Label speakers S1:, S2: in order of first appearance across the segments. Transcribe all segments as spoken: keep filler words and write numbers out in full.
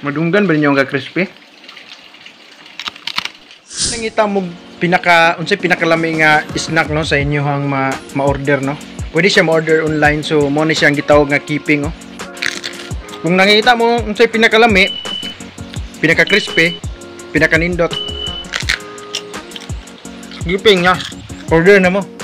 S1: Madunggan ba ninyo nga crispy? Nangita mo pinaka unsay pinakalami nga snack no sa inyo hang ma ma-order no. Pwede siya ma-order online, so mo ni siyang gitawag nga keeping oh. Kung nakita mo unsay pinakalami, pinaka crispy, pinaka nindot, keeping nga, order na mo.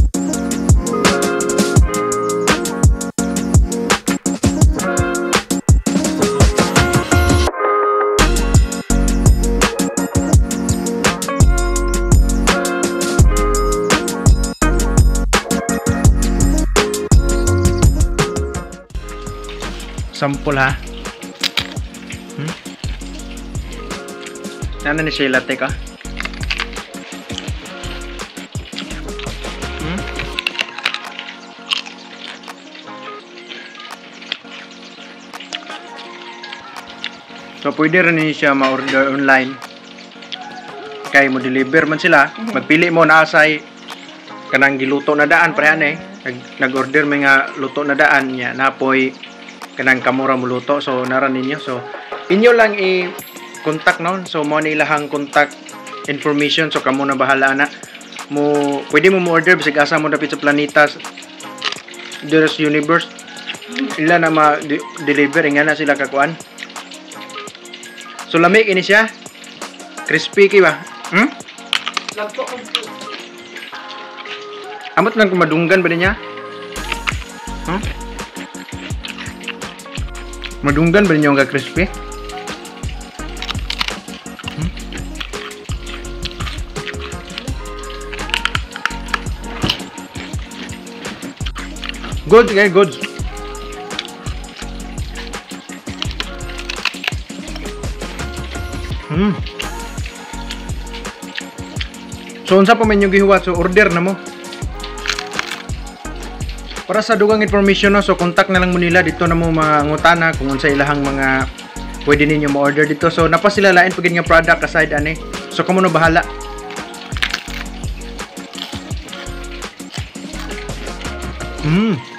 S1: Sampol ha. Hmm? Nana ni siya latte ka? Hmm? So pwede rin siya ma-order online. Kaya mo deliver man sila. Magpili mo na asay kanang giluto na daan parehan eh. Nag-order may nga luto na daan niya napoy kanang kamura mo luto, so nara ninyo, so inyo lang i-contact no, so mo na ilahang contact information, so kamo na bahala na mo, pwede mo mo order bisig asa mo dapit sa Planetas There's Universe, ila na ma-deliver nga na sila kakuan. So lamig ini siya, crispy kay ba? Hmm? Amot lang kung madunggan ba niya? Huh? Madunggan ba ninyo nga crispy? Hmm? Good, guys, good. Hmm. So unsa pa man yung gihuwat, so order na mo. Para sa dugang information no, so contact na lang mo nila dito na mo mga ngutana kung unsa ilahang mga pwede ninyo ma-order dito. So napasilalain pagid nga product aside ani. So kamo na bahala. Mm.